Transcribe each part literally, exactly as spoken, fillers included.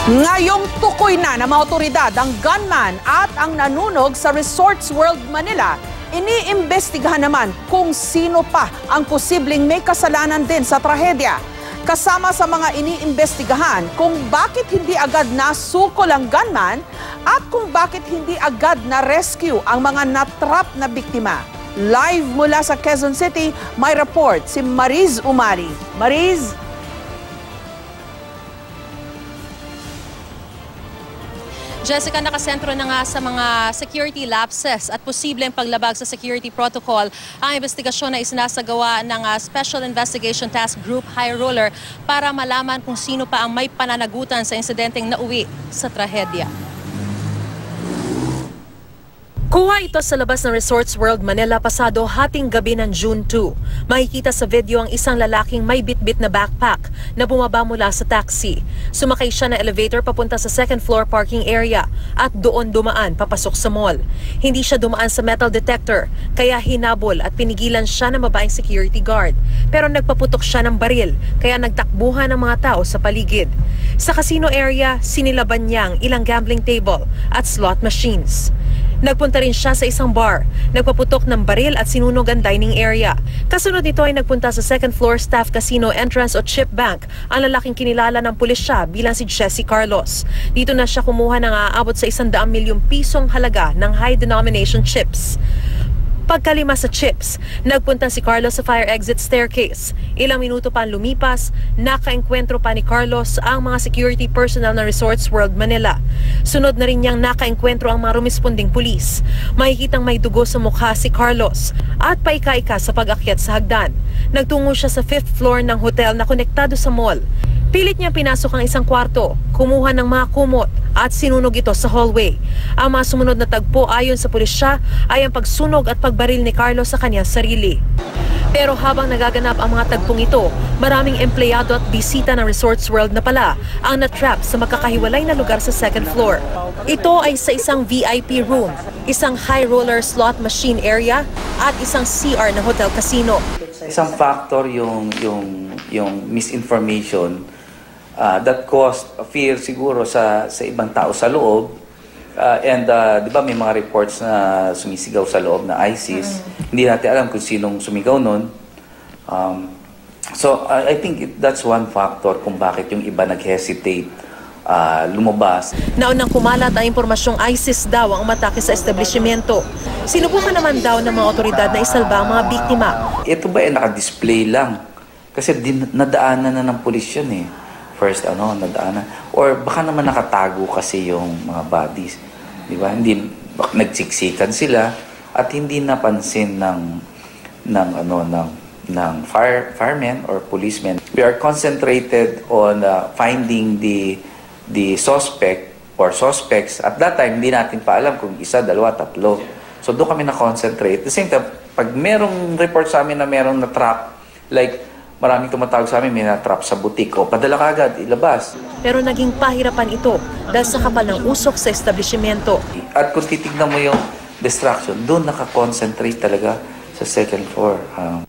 Ngayong tukoy na ng mga otoridad ang gunman at ang nanunog sa Resorts World Manila, iniimbestigahan naman kung sino pa ang posibleng may kasalanan din sa trahedya. Kasama sa mga iniimbestigahan kung bakit hindi agad nasukol ang gunman at kung bakit hindi agad na-rescue ang mga natrap na biktima. Live mula sa Quezon City, may report si Mariz Umari. Mariz? Jessica, nakasentro na nga sa mga security lapses at posibleng paglabag sa security protocol ang investigasyon na isinasagawa ng uh, Special Investigation Task Group High Roller para malaman kung sino pa ang may pananagutan sa insidenteng nauwi sa trahedya. Kuha ito sa labas ng Resorts World Manila pasado hating gabi ng June two. Makikita sa video ang isang lalaking may bitbit na backpack na bumaba mula sa taxi. Sumakay siya na elevator papunta sa second floor parking area at doon dumaan papasok sa mall. Hindi siya dumaan sa metal detector kaya hinabol at pinigilan siya ng babaeng security guard. Pero nagpaputok siya ng baril kaya nagtakbuhan ang mga tao sa paligid. Sa casino area, sinilaban niya ang ilang gambling table at slot machines. Nagpunta rin siya sa isang bar, nagpaputok ng baril at sinunog ang dining area. Kasunod nito ay nagpunta sa second floor staff casino entrance o chip bank ang lalaking kinilala ng pulisya bilang si Jesse Carlos. Dito na siya kumuha ng aabot sa isang daang milyong pisong halaga ng high denomination chips. Pagkalima sa chips, nagpunta si Carlos sa fire exit staircase. Ilang minuto pa lumipas, nakaengkwentro pa ni Carlos ang mga security personnel ng Resorts World Manila. Sunod na rin niyang nakaengkwentro ang mga rumisponding pulis. Makikitang may dugo sa mukha si Carlos at paika-ika sa pag-akyat sa hagdan. Nagtungo siya sa fifth floor ng hotel na konektado sa mall. Pilit niyang pinasok ang isang kwarto, kumuha ng mga kumot at sinunog ito sa hallway. Ang mga sumunod na tagpo ayon sa pulisya ay ang pagsunog at pagbaril ni Carlos sa kanyang sarili. Pero habang nagaganap ang mga tagpong ito, maraming empleyado at bisita ng Resorts World na pala ang natrap sa magkakahiwalay na lugar sa second floor. Ito ay sa isang V I P room, isang high roller slot machine area at isang C R na hotel casino. Isang factor yung yung yung misinformation uh, that caused fear siguro sa sa ibang tao sa loob. Uh, and uh, di ba may mga reports na sumisigaw sa loob na ISIS. Mm. Hindi natin alam kung sinong sumigaw nun. Um, so uh, I think it, that's one factor kung bakit yung iba nag-hesitate uh, lumabas. Naunang kumalat ang impormasyong ISIS daw ang umatake sa establishmento. Sinubukan naman daw ng mga otoridad na isalba ang mga biktima. Ito ba ay naka-display lang? Kasi din, nadaanan na ng pulis yun eh. First ano, nadaanan. Or baka naman nakatago kasi yung mga bodies. Di ba? Hindi nagsiksikan sila at hindi napansin ng ng ano ng ng fire firemen or policemen. We are concentrated on uh, finding the the suspect or suspects. At that time hindi natin pa alam kung isa, dalawa, tatlo. So doon kami na-concentrate. At the same time, pag merong report sa amin na merong na-trap, like maraming tumatawag sa amin, may na-trap sa butik, o padala ka agad, ilabas. Pero naging pahirapan ito dahil sa kapal ng usok sa establishmento. At kung titignan mo yung distraction, doon nakakonsentrate talaga sa second floor. Um,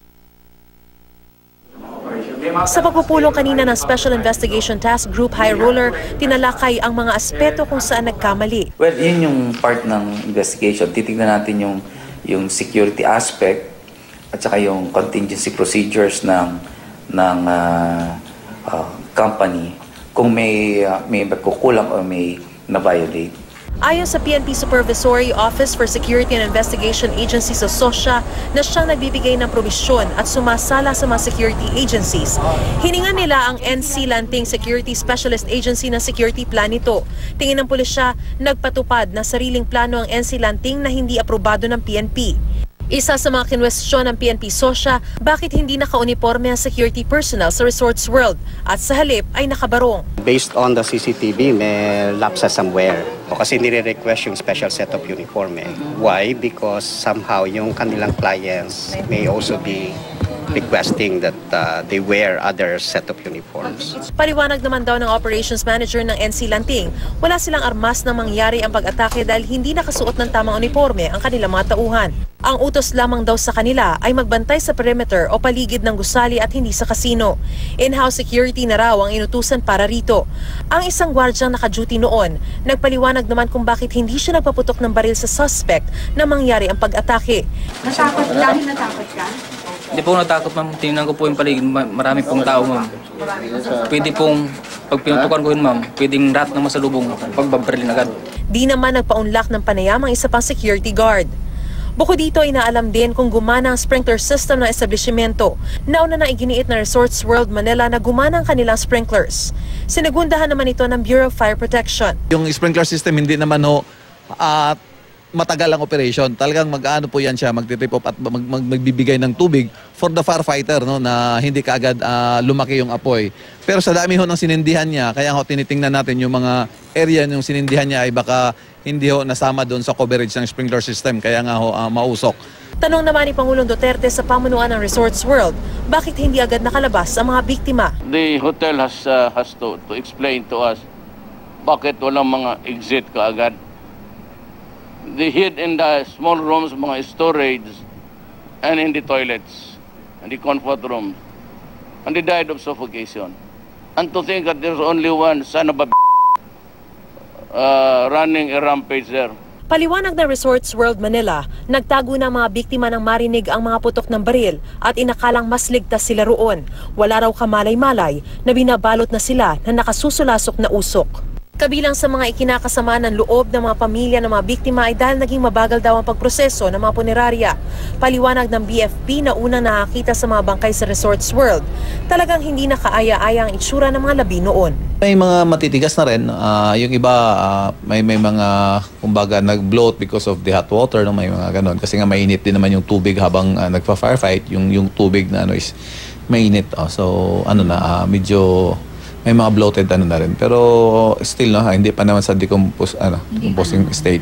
Sa pagpupulong kanina ng Special Investigation Task Group High Roller, tinalakay ang mga aspeto kung saan nagkamali. Well, yun yung part ng investigation. Titignan natin yung, yung security aspect at saka yung contingency procedures ng, ng uh, uh, company kung may, uh, may magkukulang o may na-violate. Ayon sa P N P Supervisory Office for Security and Investigation Agency sa SOSYA na siyang nagbibigay ng probisyon at sumasala sa mga security agencies. Hiningan nila ang N C Lanting Security Specialist Agency ng security plan nito. Tingin ng pulisya, nagpatupad na sariling plano ang N C Lanting na hindi aprobado ng P N P. Isa sa mga kinwestiyon ng P N P SOSYA, bakit hindi naka-uniforme ang security personnel sa Resorts World at sa halip ay nakabarong. Based on the C C T V, may lapsa somewhere. O kasi nire-request yung special set of uniforme. Why? Because somehow yung kanilang clients may also be requesting that uh, they wear other set of uniforms. Paliwanag naman daw ng operations manager ng N C Lanting, wala silang armas na mangyari ang pag-atake dahil hindi nakasuot ng tamang uniforme ang kanilang mga tauhan. Ang utos lamang daw sa kanila ay magbantay sa perimeter o paligid ng gusali at hindi sa kasino. In-house security na raw ang inutusan para rito. Ang isang gwardyang naka-duty noon, nagpaliwanag naman kung bakit hindi siya nagpaputok ng baril sa suspect na mangyari ang pag-atake. Natakot dahil natakot ka? Hindi po natakot, ma'am. Tingnan ko po yung paligid. Ma- Marami pong tao, ma'am. Pwede pong, pag pinutukan ko yun, ma'am, pwedeng rat na masalubong, pagbabarilin agad. Di naman nagpaunlak ng panayam ang isa pang security guard. Bukod dito, inaalam din kung gumana ang sprinkler system ng establishmento. Nauna na iginiit na Resorts World Manila na gumana ang kanilang sprinklers. Sinagundahan naman ito ng Bureau of Fire Protection. Yung sprinkler system hindi naman ho at matagal ang operation. Talagang mag-ano po yan siya, magti-trip off at mag, mag, magbibigay ng tubig for the firefighter, no, na hindi kaagad uh, lumaki yung apoy. Pero sa dami ho ng sinindihan niya, kaya ho tinitingnan natin yung mga area yung sinindihan niya ay baka hindi ho nasama doon sa coverage ng sprinkler system, kaya nga ho uh, mausok. Tanong naman ni Pangulong Duterte sa pamunuan ng Resorts World, bakit hindi agad nakalabas ang mga biktima? The hotel has uh, has to, to explain to us bakit walang mga exit kaagad. They hid in the small rooms, mga storage, and in the toilets, and the comfort room, and they died of suffocation. And to think that there's only one son of a uh, running a rampage there. Paliwanag ng Resorts World Manila, nagtago ng mga biktima ng marinig ang mga putok ng baril at inakalang mas ligtas sila roon. Wala raw kamalay-malay na binabalot na sila na nakasusulasok na usok. Kabilang sa mga ikinakasama ng loob ng mga pamilya ng mga biktima ay dahil naging mabagal daw ang pagproseso ng mga punerarya. Paliwanag ng B F P na unang nakakita sa mga bangkay sa Resorts World, talagang hindi nakaaya-aya ang itsura ng mga labi noon. May mga matitigas na rin. Uh, yung iba uh, may may mga kumbaga nag-bloat because of the hot water, no, may mga ganon. Kasi nga mainit din naman yung tubig habang uh, nagpa-firefight. Yung yung tubig na ano is mainit. Oh. So ano na uh, medyo may mga bloated ano na rin. Pero still no, ha, hindi pa naman sa decompose ano, decomposing state.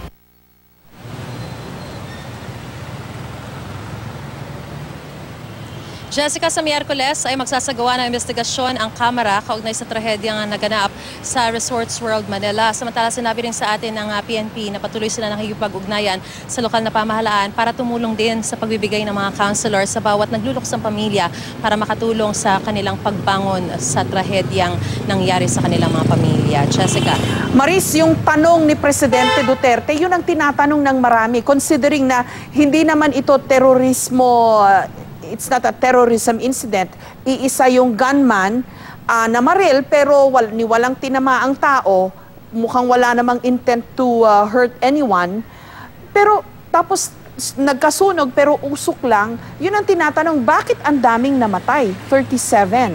Jessica, sa Miyerkules ay magsasagawa ng investigasyon ang Kamara kaugnay sa trahedyang naganap sa Resorts World Manila. Samantala, sinabi rin sa atin ng P N P na patuloy sila nakikipag-ugnayan sa lokal na pamahalaan para tumulong din sa pagbibigay ng mga counselor sa bawat nagluluksang pamilya para makatulong sa kanilang pagbangon sa trahedyang nangyari sa kanilang mga pamilya. Jessica. Maris, yung tanong ni Presidente Duterte, yun ang tinatanong ng marami, considering na hindi naman ito terorismo, it's not a terrorism incident. Iisa yung gunman uh, na maril pero wal, ni walang tinama ang tao. Mukhang wala namang intent to uh, hurt anyone. Pero tapos nagkasunog pero usok lang. Yun ang tinatanong, bakit ang daming namatay? thirty-seven.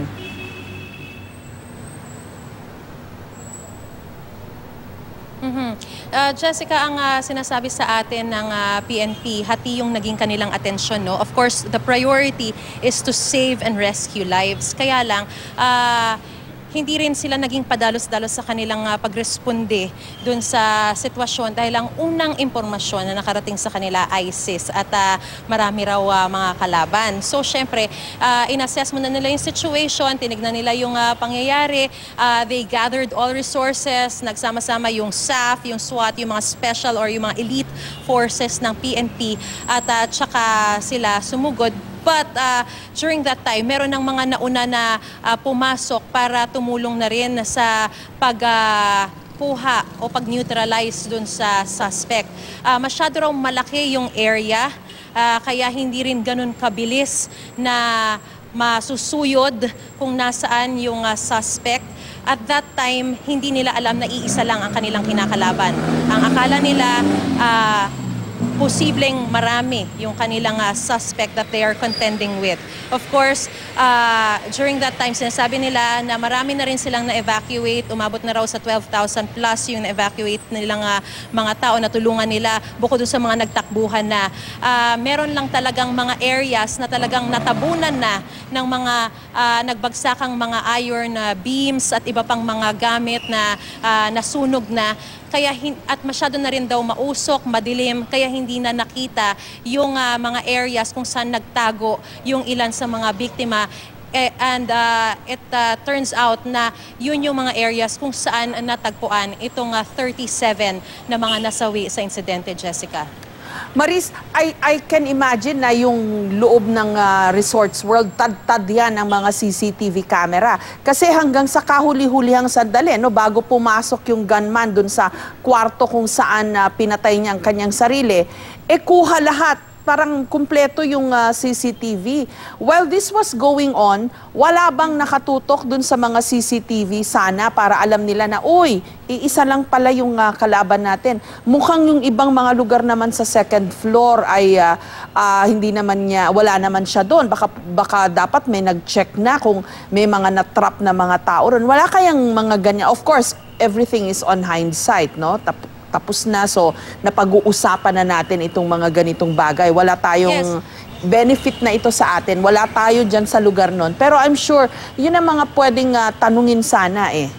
Mm-hmm. Uh, Jessica, ang uh, sinasabi sa atin ng uh, P N P, hati yung naging kanilang atensyon, no? Of course, the priority is to save and rescue lives. Kaya lang, uh, hindi rin sila naging padalos-dalos sa kanilang uh, pagresponde dun sa sitwasyon dahil ang unang impormasyon na nakarating sa kanila ISIS at uh, marami raw uh, mga kalaban. So, syempre, uh, in-assess mo na nila yung situation, tinignan nila yung uh, pangyayari, uh, they gathered all resources, nagsama-sama yung S A F, yung SWAT, yung mga special or yung mga elite forces ng P N P at uh, tsaka sila sumugod. But uh, during that time, meron ng mga nauna na uh, pumasok para tumulong na rin sa pagkuha uh, o pag-neutralize dun sa suspect. Uh, masyado raw malaki yung area, uh, kaya hindi rin ganun kabilis na masusuyod kung nasaan yung uh, suspect. At that time, hindi nila alam na iisa lang ang kanilang kinakalaban. Ang akala nila, uh, posibleng marami yung kanilang uh, suspect that they are contending with. Of course, uh, during that time, sinasabi nila na marami na rin silang na-evacuate. Umabot na raw sa twelve thousand plus yung na-evacuate nilang uh, mga tao na tulungan nila bukod sa mga nagtakbuhan na. Uh, meron lang talagang mga areas na talagang natabunan na ng mga uh, nagbagsakang mga iron uh, beams at iba pang mga gamit na uh, nasunog na. Kaya, at masyado na rin daw mausok, madilim, kaya hindi hindi na nakita yung uh, mga areas kung saan nagtago yung ilan sa mga biktima. And uh, it uh, turns out na yun yung mga areas kung saan natagpuan itong uh, thirty-seven na mga nasawi sa insidente, Jessica. Maris, I, I can imagine na yung loob ng uh, Resorts World, tad-tad yan ng mga C C T V camera. Kasi hanggang sa kahuli-hulihang sandali, no, bago pumasok yung gunman dun sa kwarto kung saan uh, pinatay niya ang kanyang sarili, eh kuha lahat. Parang kumpleto yung uh, C C T V. While this was going on, wala bang nakatutok dun sa mga C C T V sana para alam nila na, uy, iisa lang pala yung uh, kalaban natin. Mukhang yung ibang mga lugar naman sa second floor ay uh, uh, hindi naman niya, wala naman siya doon. Baka, baka dapat may nag-check na kung may mga natrap na mga tao ron. Wala kayang mga ganyan. Of course, everything is on hindsight, no? Tap tapos na, so napag-uusapan na natin itong mga ganitong bagay. Wala tayong yes. benefit na ito sa atin. Wala tayo dyan sa lugar nun. Pero I'm sure, yun ang mga pwedeng uh, tanungin sana eh.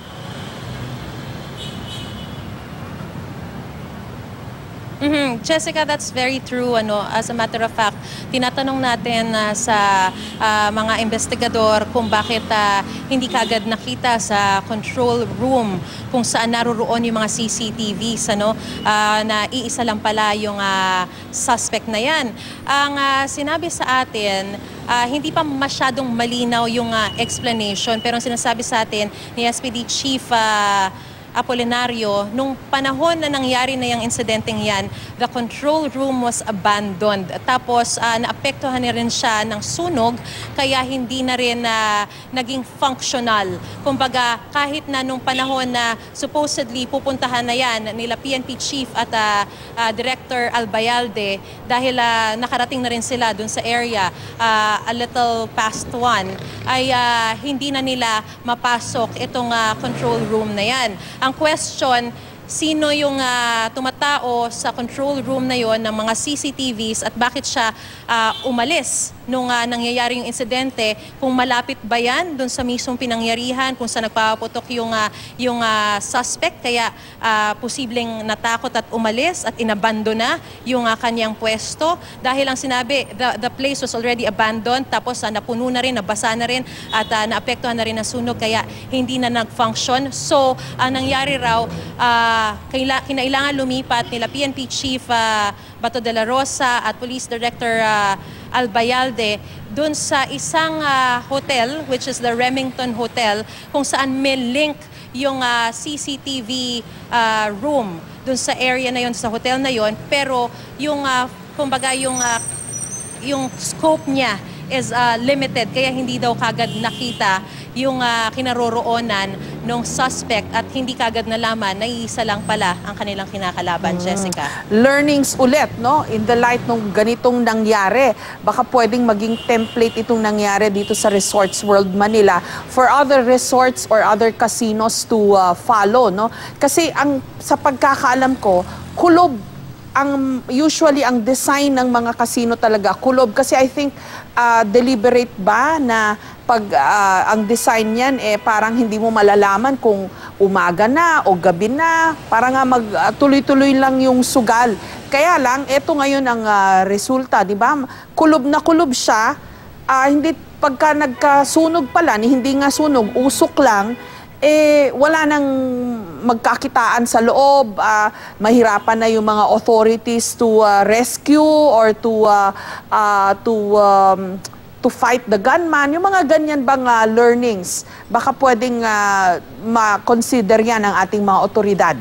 Mm-hmm. Jessica, that's very true. Ano, as a matter of fact, tinatanong natin uh, sa uh, mga investigador kung bakit uh, hindi kaagad nakita sa control room kung saan naroroon yung mga C C T Vs, ano, uh, na iisa lang pala yung uh, suspect na yan. Ang uh, sinabi sa atin, uh, hindi pa masyadong malinaw yung uh, explanation, pero ang sinasabi sa atin ni S P D Chief uh, Apolinario, nung panahon na nangyari na yung insidenteng yan, the control room was abandoned. Tapos uh, naapektuhan na rin siya ng sunog, kaya hindi na rin uh, naging functional. Kumbaga, kahit na nung panahon na supposedly pupuntahan na yan nila P N P Chief at uh, uh, Director Albayalde, dahil uh, nakarating na rin sila dun sa area uh, a little past one, ay uh, hindi na nila mapasok itong uh, control room na yan. Ang question, sino yung uh, tumatao sa control room na yon ng mga C C T Vs at bakit siya uh, umalis nung uh, nangyayari yung insidente, kung malapit ba yan dun sa mismong pinangyarihan, kung saan nagpapaputok yung, uh, yung uh, suspect, kaya uh, posibleng natakot at umalis at inabandona yung uh, kanyang pwesto. Dahil ang sinabi, the, the place was already abandoned, tapos uh, napuno na rin, nabasa na rin, at uh, naapektuhan na rin ang sunog, kaya hindi na nag-function. So, ang uh, nangyari raw, uh, kaila, kinailangan lumipat nila P N P Chief uh, Bato de la Rosa at Police Director uh, Albayalde dun sa isang uh, hotel, which is the Remington Hotel, kung saan may link yung uh, C C T V uh, room dun sa area na yon, sa hotel na yon, pero yung uh, kumbaga yung uh, yung scope niya is uh, limited, kaya hindi daw kagad nakita yung uh, kinaroroonan ng suspect at hindi kagad nalaman na iisa lang pala ang kanilang kinakalaban, mm. Jessica. Learnings ulit, no? In the light ng ganitong nangyari, baka pwedeng maging template itong nangyari dito sa Resorts World Manila for other resorts or other casinos to uh, follow, no? Kasi ang sa pagkakaalam ko, kulob ang usually ang design ng mga casino talaga kulob, kasi I think uh, deliberate ba na pag uh, ang design niyan eh parang hindi mo malalaman kung umaga na o gabi na, para nga mag uh, tuloy-tuloy lang yung sugal. Kaya lang eto ngayon ang uh, resulta, di ba? Kulob na kulob siya, uh, hindi pagka nagkasunog pala, ni hindi nga sunog, usok lang, eh wala nang magkakitaan sa loob, uh, mahirapan na yung mga authorities to uh, rescue or to uh, uh, to um, to fight the gunman. Yung mga ganyan bang uh, learnings, baka pwedeng uh, ma-consider yan ng ating mga otoridad.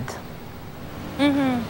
Mm-hmm.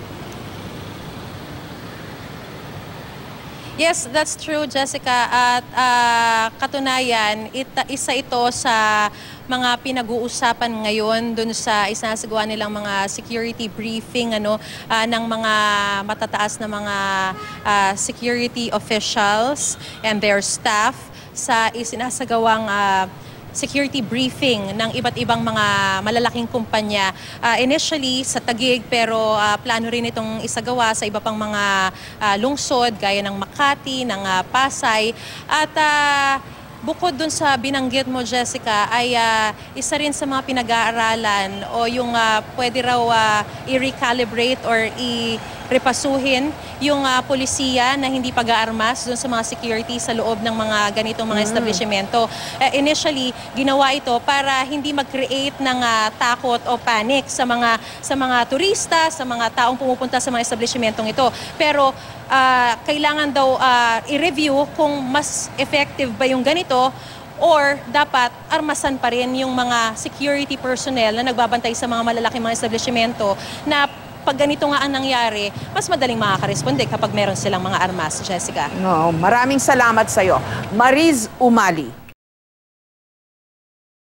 Yes, that's true, Jessica. At uh, katunayan, it, isa ito sa mga pinag-uusapan ngayon dun sa isinasagawa nilang mga security briefing, ano, uh, ng mga matataas na mga uh, security officials and their staff sa isinasagawang uh, security briefing ng iba't ibang mga malalaking kumpanya. Uh, initially sa Taguig, pero uh, plano rin itong isagawa sa iba pang mga uh, lungsod gaya ng Makati, ng uh, Pasay. At uh, bukod dun sa binanggit mo, Jessica, ay uh, isa rin sa mga pinag-aaralan o yung uh, pwede raw uh, i-recalibrate or i- repasuhin yung uh, polisiya na hindi pag-aarmas doon sa mga security sa loob ng mga ganitong mga mm. establishmento. Uh, initially, ginawa ito para hindi mag-create ng uh, takot o panic sa mga sa mga turista, sa mga taong pumupunta sa mga establishmentong ito. Pero uh, kailangan daw uh, i-review kung mas effective ba yung ganito or dapat armasan pa rin yung mga security personnel na nagbabantay sa mga malalaking mga establishmento na pag ganito nga ang nangyari, mas madaling makakaresponde kapag meron silang mga armas, Jessica. No, maraming salamat sa iyo. Mariz Umali.